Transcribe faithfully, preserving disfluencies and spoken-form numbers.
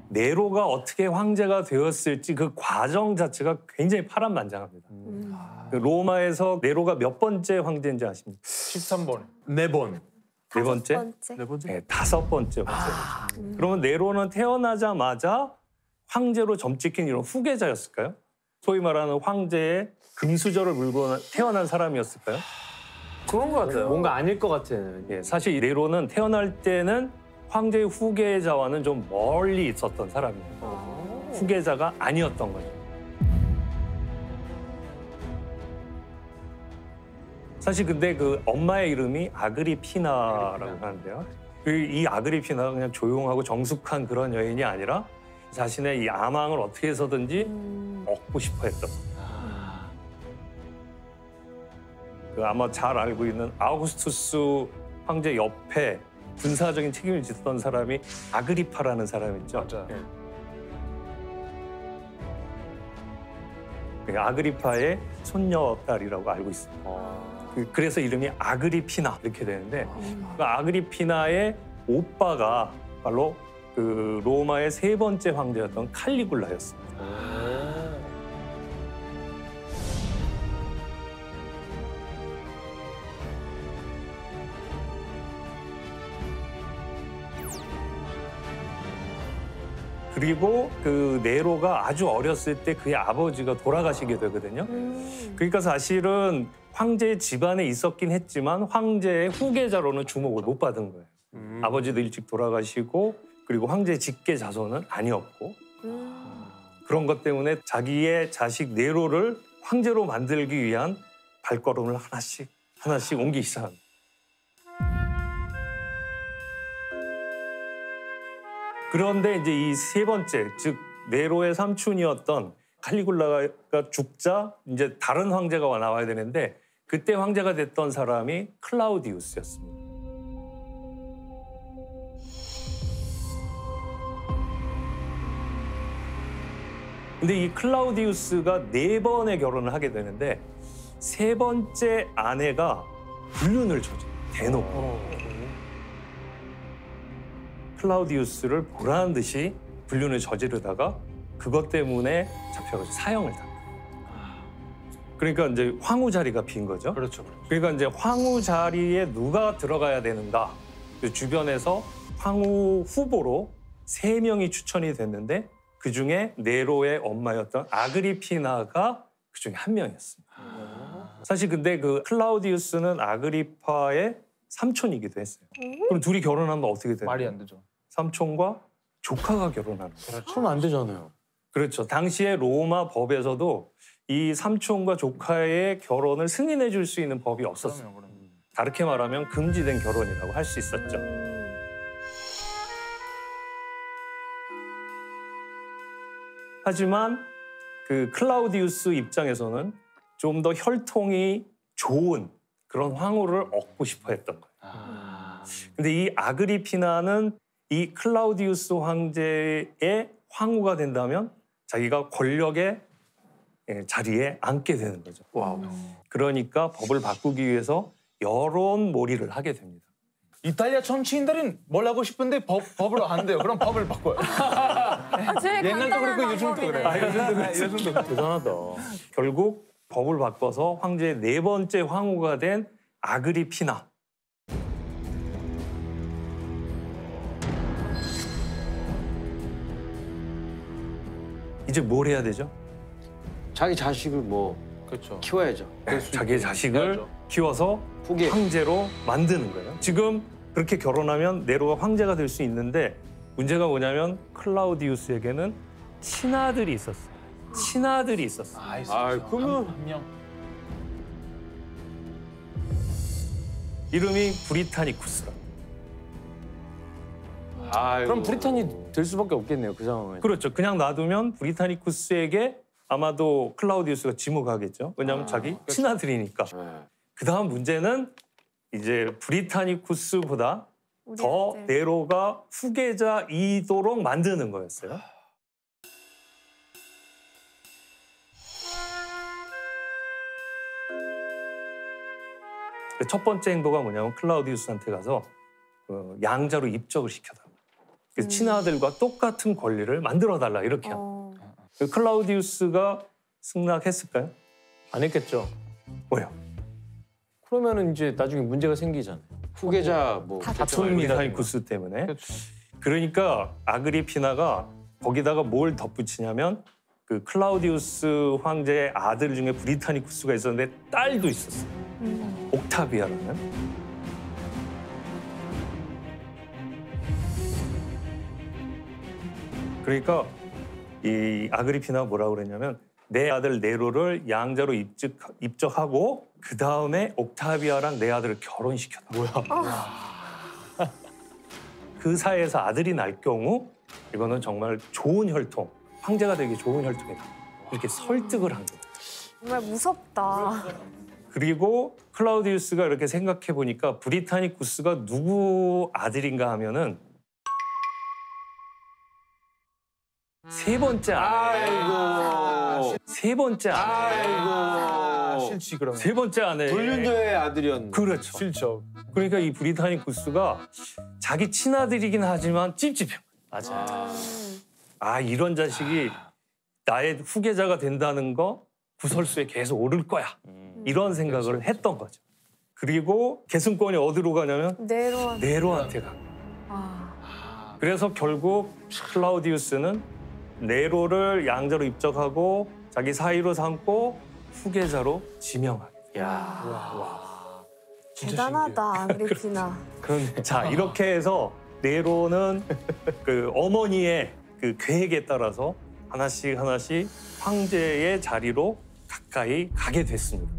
네로가 어떻게 황제가 되었을지 그 과정 자체가 굉장히 파란만장합니다. 음. 그 로마에서 네로가 몇 번째 황제인지 아십니까? 십삼 번. 네 번. 네 번째? 번째? 네 번째? 네, 다섯 번째 황제. 아. 음. 그러면 네로는 태어나자마자 황제로 점찍힌 이런 후계자였을까요? 소위 말하는 황제의 금수저를 물고 태어난 사람이었을까요? 그런 것 같아요. 뭔가 아닐 것 같아요. 예, 사실 이 네로는 태어날 때는 황제의 후계자와는 좀 멀리 있었던 사람이에요. 아. 후계자가 아니었던 거죠. 사실 근데 그 엄마의 이름이 아그리피나라고 하는데요. 이 아그리피나가 그냥 조용하고 정숙한 그런 여인이 아니라 자신의 이 아망을 어떻게 해서든지 음. 얻고 싶어 했던 거예요. 그 아마 잘 알고 있는 아우구스투스 황제 옆에 군사적인 책임을 짓던 사람이 아그리파라는 사람 있죠. 맞아요. 그 아그리파의 손녀딸이라고 알고 있습니다. 그- 그래서 이름이 아그리피나 이렇게 되는데 그 아그리피나의 오빠가 바로 그 로마의 세 번째 황제였던 칼리굴라였습니다. 그리고 그 네로가 아주 어렸을 때 그의 아버지가 돌아가시게 되거든요. 음. 그러니까 사실은 황제의 집안에 있었긴 했지만 황제의 후계자로는 주목을 못 받은 거예요. 음. 아버지도 일찍 돌아가시고 그리고 황제의 직계 자손은 아니었고 음. 그런 것 때문에 자기의 자식 네로를 황제로 만들기 위한 발걸음을 하나씩 하나씩 옮기기 시작합니다. 그런데 이제 이 세 번째, 즉 네로의 삼촌이었던 칼리굴라가 죽자 이제 다른 황제가 나와야 되는데 그때 황제가 됐던 사람이 클라우디우스였습니다. 근데 이 클라우디우스가 네 번의 결혼을 하게 되는데 세 번째 아내가 불륜을 저질러요. 대놓고. 클라우디우스를 보라는 듯이 불륜을 저지르다가 그것 때문에 잡혀가지고 사형을 당해요. 그러니까 이제 황후 자리가 빈 거죠. 그렇죠. 그렇죠. 그러니까 이제 황후 자리에 누가 들어가야 되는가? 그 주변에서 황후 후보로 세 명이 추천이 됐는데 그 중에 네로의 엄마였던 아그리피나가 그 중에 한 명이었습니다. 사실 근데 그 클라우디우스는 아그리파의 삼촌이기도 했어요. 그럼 둘이 결혼하면 어떻게 되나요? 말이 안 되죠. 삼촌과 조카가 결혼하는 거예요. 그럼 안 되잖아요. 그렇죠. 당시에 로마 법에서도 이 삼촌과 조카의 결혼을 승인해 줄 수 있는 법이 없었어요. 그럼요, 그럼요. 다르게 말하면 금지된 결혼이라고 할 수 있었죠. 하지만 그 클라우디우스 입장에서는 좀 더 혈통이 좋은 그런 황후를 얻고 싶어 했던 거예요. 아. 근데 이 아그리피나는 이 클라우디우스 황제의 황후가 된다면 자기가 권력의 자리에 앉게 되는 거죠. 와우. 그러니까 법을 바꾸기 위해서 여론몰이를 하게 됩니다. 이탈리아 정치인들은 뭘 하고 싶은데 법, 법을 안 돼요. 그럼 법을 바꿔요. 아, 제일 옛날도 간단한 그렇고 요즘도 방법이네. 그래요. 아, 요즘도 그렇지. 요즘도 그렇죠. 대단하다. 결국 법을 바꿔서 황제의 네 번째 황후가 된 아그리피나. 이제 뭘 해야 되죠? 자기 자식을 뭐 그렇죠. 키워야죠. 자기의 자식을 해야죠. 키워서 후계. 황제로 만드는 거예요. 지금 그렇게 결혼하면 네로가 황제가 될 수 있는데 문제가 뭐냐면 클라우디우스에게는 친아들이 있었어요. 친아들이 있었어요. 아, 아, 그러면- 한 명. 이름이 브리타니쿠스라. 아, 그럼 브리탄이 될 수밖에 없겠네요. 그 상황에. 그렇죠. 그냥 놔두면 브리타니쿠스에게 아마도 클라우디우스가 지목하겠죠. 왜냐하면 아, 자기 친아들이니까. 네. 그 다음 문제는 이제 브리타니쿠스보다 더 우리한테. 네로가 후계자이도록 만드는 거였어요. 첫 번째 행동가 뭐냐면 클라우디우스한테 가서 어, 양자로 입적을 시켜달라. 그 친아들과 똑같은 권리를 만들어달라 이렇게 합니다. 어. 그 클라우디우스가 승낙했을까요? 안 했겠죠. 왜요? 그러면은 이제 나중에 문제가 생기잖아요. 후계자 뭐 브리타니쿠스 때문에. 그러니까 아그리피나가 거기다가 뭘 덧붙이냐면 그 클라우디우스 황제의 아들 중에 브리타니쿠스가 있었는데 딸도 있었어요. 음. 옥타비아라는. 그러니까 이 아그리피나가 뭐라고 그랬냐면 내 아들 네로를 양자로 입적, 입적하고 그 다음에 옥타비아랑 내 아들을 결혼시켰다. 뭐야? 그 사이에서 아들이 날 경우 이거는 정말 좋은 혈통, 황제가 되기 좋은 혈통이다. 이렇게 설득을 한 거예요. 정말 무섭다. 그리고 클라우디우스가 이렇게 생각해 보니까 브리타니쿠스가 누구 아들인가 하면은 세 번째 아내. 아이고. 세 번째 아내. 아, 실치 그러면. 세 번째 아내. 불륜녀의 아들이었는데. 그렇죠. 실적. 그러니까 이 브리타니쿠스가 자기 친아들이긴 하지만 찝찝해. 맞아. 음. 아 이런 자식이 나의 후계자가 된다는 거 구설수에 계속 오를 거야. 이런 생각을 했던 거죠. 그리고 계승권이 어디로 가냐면 네로. 네로한테 가. 아. 그래서 결국 클라우디우스는 네로를 양자로 입적하고 자기 사위로 삼고 후계자로 지명하게. 야. 대단하다, 아그리피나. 그런데 자 이렇게 해서 네로는 그 어머니의 그 계획에 따라서 하나씩 하나씩 황제의 자리로 가까이 가게 됐습니다.